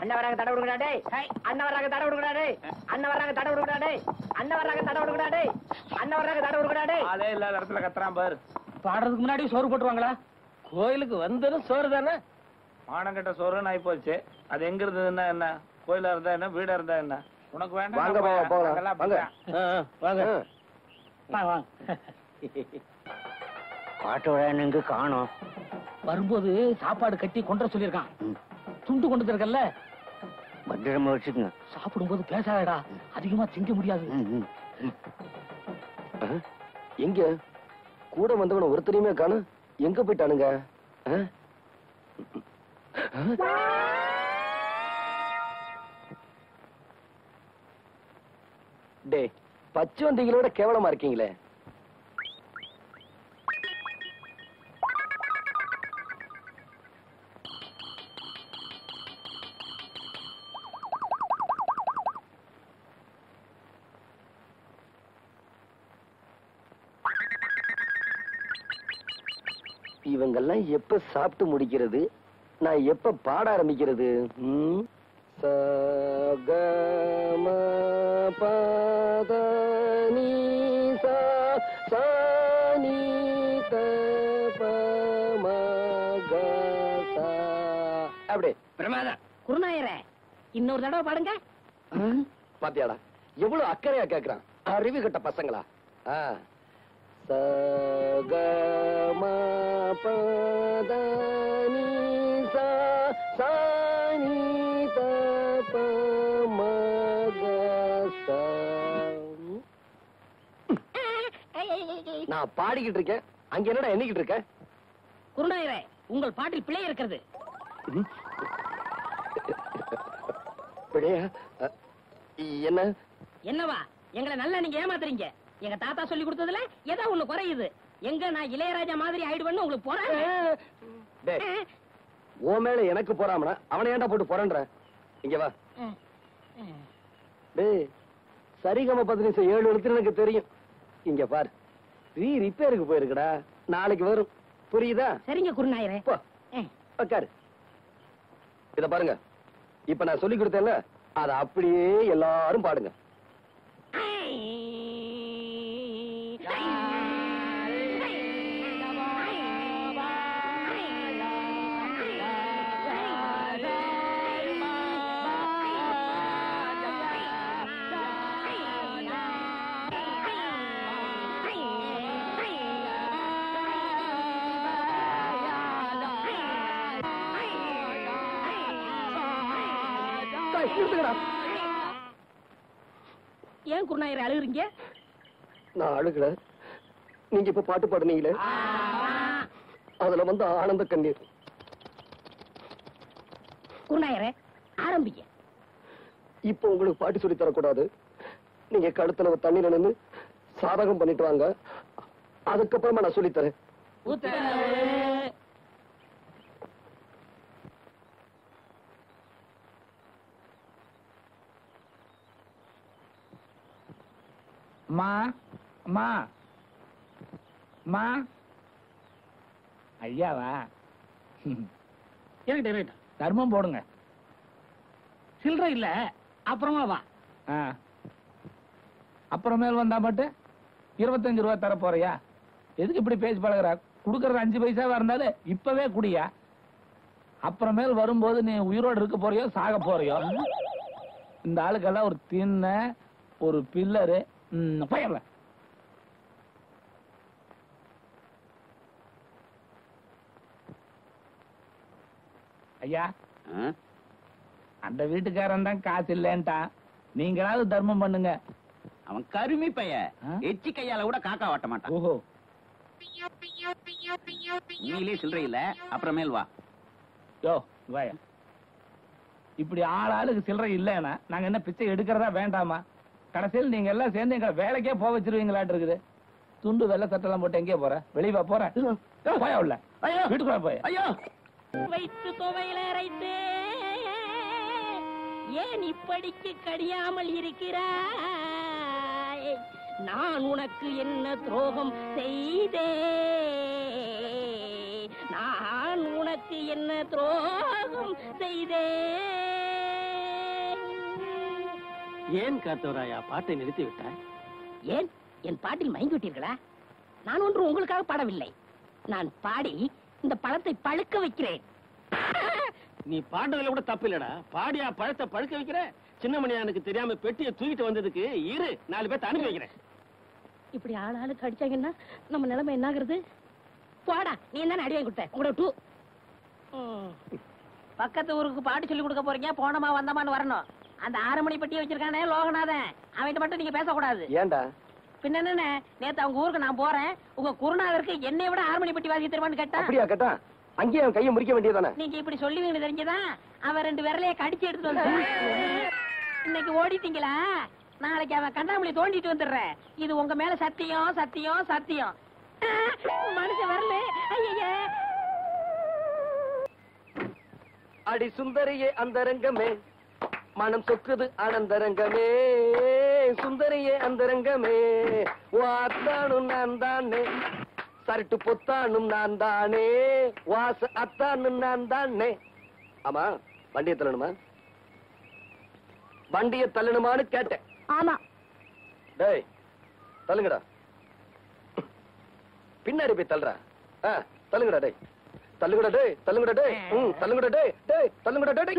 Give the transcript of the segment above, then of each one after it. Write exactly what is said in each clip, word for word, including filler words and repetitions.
அண்ணன் வராங்க தடை விடுங்கடா. அண்ணன் வராங்க தடை விடுங்கடா. அண்ணன் வராங்க தடை விடுங்கடா. அண்ணன் வராங்க தடை விடுங்கடா. அண்ணன் வராங்க தடை விடுங்கடா. அதே இல்லாத இடத்துல கத்துறான் பாரு. பாடுறதுக்கு முன்னாடி சோறு போட்டுருவாங்களா? கோயிலுக்கு வந்ததும் சோறு தானே. மானங்கட்ட சோறுன்னு ஆகி போச்சு. அது எங்க இருந்ததுன்னா என்ன? கோயிலா இருந்தா என்ன, வீடா இருந்தா என்ன? உனக்கு வேண்டாம். பாட்டு காணும். வரும்போது சாப்பாடு கட்டி கொண்டு சொல்லிருக்கான். துண்டு கொண்டு இருக்கல, பத்திரமா வச்சுக்கங்க. சாப்பிடும்போது பேசாதடா, அதிகமா திங்க முடியாது. எங்க கூட வந்தவன ஒருத்தரையுமே காணும். எங்க போயிட்டானுங்க? டே, பச்சை வந்திகளோட கேவலமா இருக்கீங்களே. இவங்கெல்லாம் எப்ப சாப்பிட்டு முடிக்கிறது? நான் எப்ப பாட ஆரம்பிக்கிறது? அப்படி பிரமாதம். குருநாயரே, இன்னொரு தடவை பாடுங்க. பாத்தியாடா எவ்வளவு அக்கறையா கேக்குறான். அறிவு கட்ட பசங்களா. சகமா பதனி சா சானி தபமகசா. நான் பாடிக்கிட்டு இருக்கேன், அங்க என்னடா எண்ணிக்கிட்டு இருக்க? குருநாயரே, உங்கள் பாட்டில் பிழை இருக்கிறது. பிழையா? என்ன என்னவா? எங்களை நல்லா நீங்க ஏமாத்துறீங்க. எங்க தாத்தா சொல்லி கொடுத்ததுல ஏதோ ஒண்ணு குறையுது. எங்க நான் இளையராஜா மாதிரி ஆயிடுவேன்னு உங்களுக்கு போறாங்க. ஓ மேல எனக்கு போறாமனா அவனை ஏன்டா போட்டு போறன்ற? இங்க வா. டேய், சரிகம பதினஞ்சு ஏழு எழுத்து எனக்கு தெரியும். இங்க பாரு, ரீ ரிப்பேருக்கு போயிருக்குடா, நாளைக்கு வரும். புரியுதா? சரிங்க குருநாயரே. போ உட்காரு. இத பாருங்க, இப்ப நான் சொல்லி கொடுத்தேன்ல, அத அப்படியே எல்லாரும் பாடுங்க. ஏன் குருநாயரை அழுகுறீங்க? நான் அழுகல, நீங்க இப்ப பாட்டு பாடுனீங்களே, அதுல வந்து ஆனந்த கண்ணீர். குருநாயரே, ஆரம்பிங்க. இப்ப உங்களுக்கு பாட்டு சொல்லி தரக்கூடாது. நீங்க கழுத்துல தண்ணியில நின்று சாதகம் பண்ணிட்டு வாங்க, அதுக்கப்புறமா நான் சொல்லித்தரேன். மா மா மா ஐயாவா? தர்மம் போடுங்க. சில்லறை இல்ல, அப்புறமா வா. அப்புறமேல் வந்தா மட்டும் இருபத்தஞ்சு ரூபாய் தர போறியா? எதுக்கு இப்படி பேசி பழகுறா? குடுக்கறது அஞ்சு பைசாவா இருந்தாலும் இப்பவே குடியா. அப்புறமேல் வரும்போது நீ உயிரோடு இருக்க போறியோ சாக போறியோ? இந்த ஆளுக்கெல்லாம் ஒரு தின்ன ஒரு பில்லரு போயிடல. ஐயா, அந்த வீட்டுக்காரன் தான் காசு இல்லன்ட்டான், நீங்களாவது தர்மம் பண்ணுங்க. அவன் கருமி பைய, எச்சி கையால கூட காக்கா வாட்ட மாட்டான். ஓஹோ, நீங்களே சில்லறை இல்ல, அப்புறமேல் வா. யோ வாயா, இப்படி ஆள் ஆளுக்கு சில்லறை இல்லைன்னா நாங்க என்ன பிச்சை எடுக்கிறதா வேண்டாமா? கடைசியில் நீங்க எல்லாம் சேர்ந்து எங்க வேலைக்கே போக வச்சிருவீங்களாட்டு இருக்குது. துண்டு வெள்ளை சட்டெல்லாம் போட்டு எங்கே போற? வெளியே போற போயா உள்ள வீட்டுக்குள்ள போய். ஐயோ, வைத்து துவையில அரைத்து ஏன் இப்படிக்கு கடியாமல் இருக்கிறாய்? நான் உனக்கு என்ன துரோகம் செய்தே? நான் உனக்கு என்ன துரோகம் செய்தே? ஏன் காத்தவராயா பாட்டை நிறுத்தி விட்டாய்? ஏன் என் பாட்டில் மயங்கி விட்டீர்களா? நான் ஒன்று உங்களுக்காக பாடவில்லை. நான் பாடி இந்த பழத்தை பழுக்க வைக்கிறேன். நீ பாடுறதுல கூட தப்பு இல்லடா. பாடியா பழத்தை பழுக்க வைக்கிற? சின்னமணியானுக்கு தெரியாம பெட்டியை தூக்கிட்டு வந்ததுக்கு இரு நாலு பேர்த்த அனுப்பி வைக்கிறேன். இப்படி ஆள் ஆளுக்கு அடிச்சாங்கன்னா நம்ம நிலைமை என்ன ஆகுறது? போடா, நீ தானே அடி வாங்கி கொடுத்த. உங்களோட டூ பக்கத்து ஊருக்கு பாட்டு சொல்லி கொடுக்க போறீங்க. போனமா வந்தமான்னு வரணும். அந்த ஆறு மணி பெட்டியை வச்சிருக்கானே லோகநாதன், அவன்கிட்ட மட்டும் நீங்க பேசக்கூடாது. ஏண்டா? பின்ன என்ன, நேத்து அவங்க ஊருக்கு நான் போறேன். உங்க குருநாதருக்கு என்னை விட ஆறு மணி பெட்டி வாசி தெரியுமான்னு கேட்டா. அப்படியா கேட்டா? அங்கேயே அவன் கையை முறிக்க வேண்டியதானே? நீங்க இப்படி சொல்லுவீங்கன்னு தெரிஞ்சுதான் அவன் ரெண்டு விரலைய கடிச்சு எடுத்துட்டு வந்து இன்னைக்கு ஓடிட்டீங்களா? நாளைக்கு அவன் கண்ணாமூலி தோண்டிட்டு வந்துடுறேன். இது உங்க மேல சத்தியம் சத்தியம் சத்தியம். மனுஷன் வரல. ஐயா அடி சுந்தரியே அந்தரங்கமே, மனம் சொக்குது ஆனந்தரங்கமே. சுந்தரியே அந்தரங்கமே, வாத்தானும் நான் தானே, சரட்டு பொத்தானும் நான் தானே, வாச அத்தானும் நான் தானே. ஆமா, வண்டியை தள்ளணுமா? வண்டியை தள்ளணுமான்னு கேட்டேன். ஆமா. டேய் தள்ளுங்கடா. பின்னாடி போய் தள்ளுறா. தள்ளுங்கடா டேய், தள்ளுங்கடா டேய், தள்ளுங்கடா டேய், ம் தள்ளுங்கடா டேய், டேய் தள்ளுங்கடா டேய்,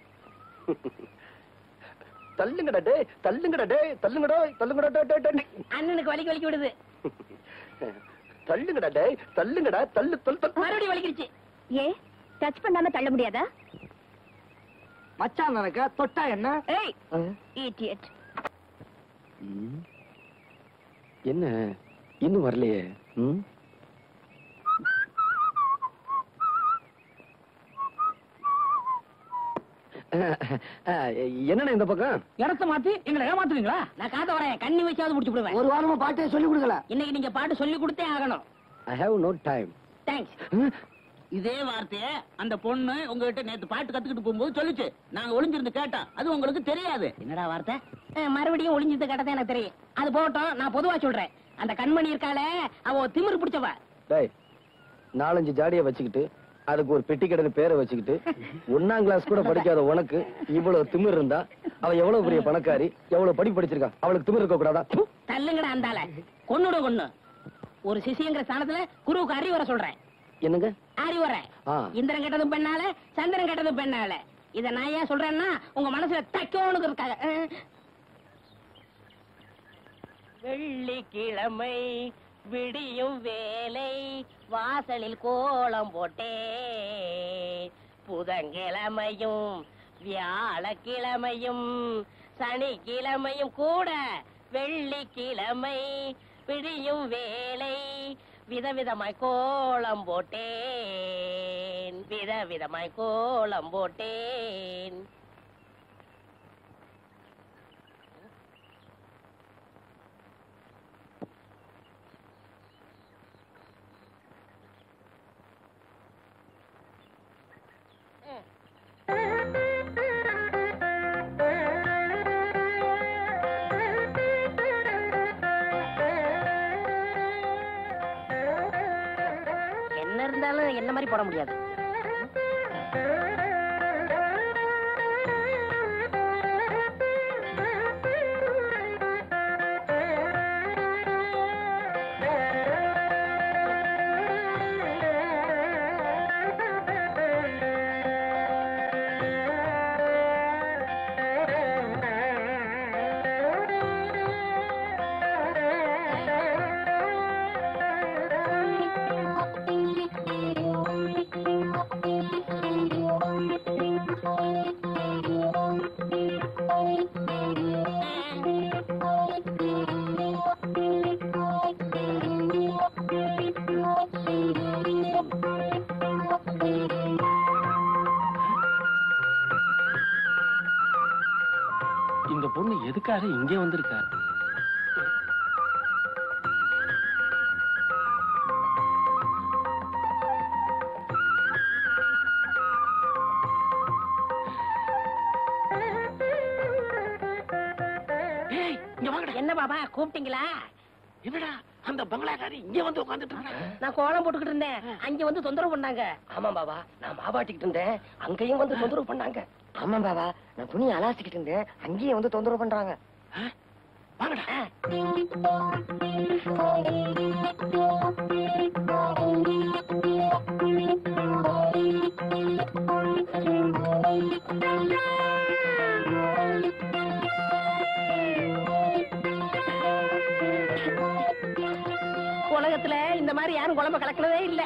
தள்ளுங்கடா டேய், தள்ளுங்கடா டேய், தள்ளுங்கடா, தள்ளுங்கடா டேய் டேய். அண்ணனுக்கு வலிக்கு வலிக்கு விடுது. தள்ளுங்கடா டேய், தள்ளுங்கடா, தள்ளு தள்ளு தள்ளு. மறுபடியும் வலிக்கிடுச்சு. ஏ டச் பண்ணாம தள்ள முடியாதா? மச்சான் நினைக்க தொட்டா என்ன? ஏய் இடியட். என்ன இன்னும் வரலையே? ம் என்ன இந்த பக்கம் இடத்த மாத்தி எங்களை ஏமாத்துறீங்களா? நான் காத்த வரேன். கண்ணி வச்சாவது முடிச்சு விடுவேன். ஒரு வாரமா பாட்டே சொல்லி கொடுக்கல. இன்னைக்கு நீங்க பாட்டு சொல்லி கொடுத்தே ஆகணும். I have no time. Thanks. இதே வார்த்தைய அந்த பொண்ணு உங்ககிட்ட நேத்து பாட்டு கத்துக்கிட்டு போகும்போது சொல்லுச்சு. நாங்க ஒளிஞ்சிருந்து கேட்டோம். அது உங்களுக்கு தெரியாது. என்னடா வார்த்தை? மறுபடியும் ஒளிஞ்சது கேட்டதே எனக்கு தெரியும். அது போட்டோம். நான் பொதுவா சொல்றேன். அந்த கண்மணி இருக்காளே, அவ திமிரு பிடிச்சவ. டேய், நாலஞ்சு ஜாடிய வச்சுக்கிட்டு அதுக்கு ஒரு பெட்டி கடை பேரை வச்சுக்கிட்டு ஒன்னாம் கிளாஸ் கூட படிக்காத உனக்கு இவ்வளவு திமிர் இருந்தா அவ எவ்வளவு பெரிய பணக்காரி, எவ்வளவு படி படிச்சிருக்கா? அவளுக்கு திமிர் இருக்க கூடாதா? தள்ளுங்கடா அந்தால. கொன்னுட கொன்னு. ஒரு சிசிங்கிற ஸ்தானத்துல குருவுக்கு அறிவுரை சொல்றேன். என்னங்க அறிவுரை? இந்திரன் கெட்டதும் பெண்ணால, சந்திரன் கெட்டதும் பெண்ணால. இத நான் ஏன் சொல்றேன்னா உங்க மனசுல தைக்கோனுக்கு இருக்காங்க. வெள்ளிக்கிழமை விடியும் வேலை, வாசலில் கோலம் போட்டே. புதன்கிழமையும் வியாழக்கிழமையும் சனிக்கிழமையும் கூட வெள்ளிக்கிழமை விடியும் வேலை, விதவிதமாய் கோலம் போட்டேன், விதவிதமாய் கோலம் போட்டேன். என்ன இருந்தாலும் என்ன மாதிரி போட முடியாது. இந்த பொண்ணு எதுக்காக இங்கே வந்திருக்கா? என்ன பாபா கூப்பிட்டீங்களா? என்னடா அந்த பங்களாக்காரி இங்க வந்து உட்கார்ந்துட்டு இருக்கா? நான் கோலம் போட்டுக்கிட்டு இருந்தேன், அங்க வந்து தொந்தரவு பண்ணாங்க. ஆமா பாபா, நான் மாவாட்டிக்கிட்டு இருந்தேன், அங்கேயும் வந்து தொந்தரவு பண்ணாங்க. ஆமா பாபா, நான் துணி அலாசிக்கிட்டு இருந்தேன், அங்கேயே வந்து தொந்தரவு பண்றாங்க. வாங்கடா. உலகத்துல இந்த மாதிரி யாரும் குழம்பு கலக்கவே இல்ல.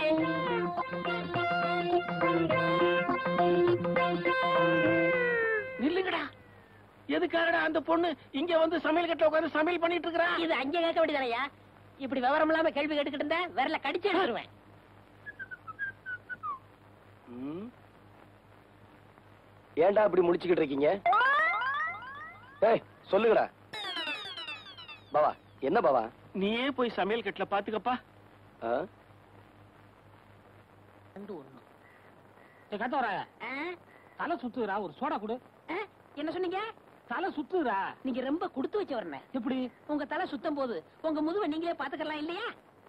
நில்லுங்கடா. எதுக்காகடா அந்த பொண்ணு இங்க வந்து சமையல் கட்ட உட்கார்ந்து சமையல் பண்ணிட்டு இருக்கா? இது அங்க கேட்க வேண்டியதானயா? இப்படி விவரம் இல்லாம கேள்வி கேட்டுக்கிட்டு இருந்தா விரல கடிச்சு எடுத்துருவேன். ஏன்டா இப்படி முடிச்சுக்கிட்டு இருக்கீங்க? ஏய் சொல்லுங்கடா. பாவா என்ன பாவா? நீயே போய் சமையல் கட்டல பாத்துக்கப்பா. ரெண்டு ஒண்ணு. கத்தவரா தலை சுத்துறா, ஒரு சோடா கொடு. என்ன சொன்னீங்க? தலை சுத்துறா. நீங்க ரொம்ப கொடுத்து வச்ச வரணும். எப்படி? உங்க தலை சுத்தம் போது உங்க முதுவை நீங்களே பாத்துக்கலாம் இல்லையா?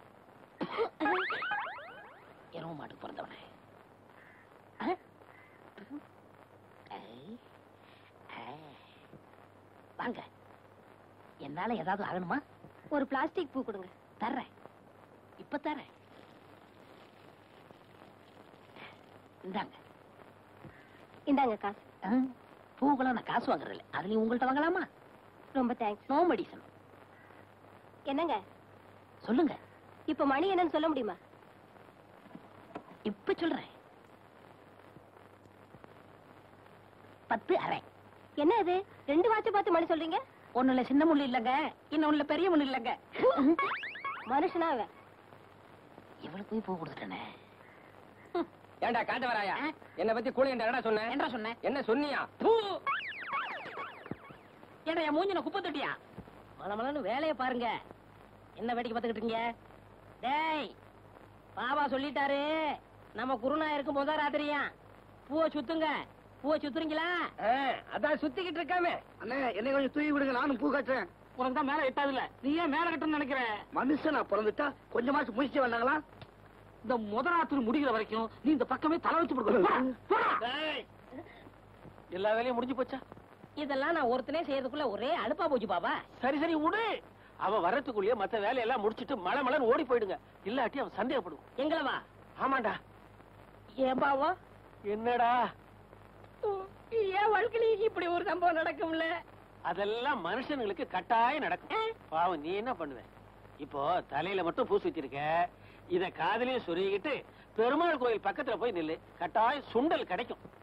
எருவ மாட்டுக்கு பிறந்தவனே. வாங்க, என்னால ஏதாவது ஆகணுமா? ஒரு பிளாஸ்டிக் பூ கொடுங்க. தர்றேன், இப்ப தர்றேன். இந்தாங்க. இந்தாங்க காசு. பூக்கெல்லாம் நான் காசு வாங்குறது இல்லை. அதுலயும் உங்கள்கிட்ட வாங்கலாமா? ரொம்ப தேங்க்ஸ். No medicine. என்னங்க சொல்லுங்க. இப்ப மணி என்னன்னு சொல்ல முடியுமா? இப்ப சொல்றேன். பத்து அரை. என்ன இது, ரெண்டு வாட்ச பார்த்து மணி சொல்றீங்க? ஒண்ணுல சின்ன முள்ளு இல்லங்க, இன்னொன்னுல பெரிய முள்ளு இல்லங்க. மனுஷனா அவன்? இவளுக்கு போய் பூ கொடுத்துட்டேனே. ஏண்டா காட்டவராயா, என்ன பத்தி கூலி என்ன சொன்ன? என்ன சொன்னேன்? என்ன சொன்னியா? ஏடா என் மூஞ்சின குப்பை தொட்டியா? மலமலன்னு வேலையை பாருங்க. என்ன வேடிக்கை பார்த்துக்கிட்டு இருக்கீங்க? டேய், பாபா சொல்லிட்டாரு, நம்ம குருநாயருக்கு முத ராத்திரியா பூவை சுத்துங்க. பூவை சுத்துறீங்களா? அதான் சுத்திக்கிட்டு இருக்காமே. அண்ணே என்னை கொஞ்சம் தூக்கி விடுங்க, நானும் பூ கட்டுறேன். உனக்கு தான் மேல எட்டாது இல்ல, நீ ஏன் மேல கட்டணும்னு நினைக்கிற? மனுஷனா பிறந்துட்டா கொஞ்சமாச்சு முயற்சி வந்தாங்களா? இந்த முதராத்திரி முடிகிற வரைக்கும் நீ இந்த பக்கமே தலை வச்சு கொடுக்கணும். எல்லா வேலையும் முடிஞ்சு போச்சா? இதெல்லாம் நான் ஒருத்தனே செய்யறதுக்குள்ள ஒரே அலுப்பா போச்சு பாபா. சரி சரி விடு. அவன் வரத்துக்குள்ளேயே மத்த வேலையெல்லாம் முடிச்சிட்டு மலை மலைன்னு ஓடி போயிடுங்க. இல்லாட்டி அவன் சந்தேகப்படுவான். எங்களவா? ஆமாண்டா. ஏன் பாவம்? என்னடா ஏன் வாழ்க்கையில இப்படி ஒரு சம்பவம் நடக்கும்ல? அதெல்லாம் மனுஷனுங்களுக்கு கட்டாயம் நடக்கும். பாவம் நீ என்ன பண்ணுவ? இப்போ தலையில மட்டும் பூ சுத்திருக்க, இத காதலையும் சொருகிட்டு பெருமாள் கோயில் பக்கத்துல போய் நில்லு, கட்டாயம் சுண்டல் கிடைக்கும்.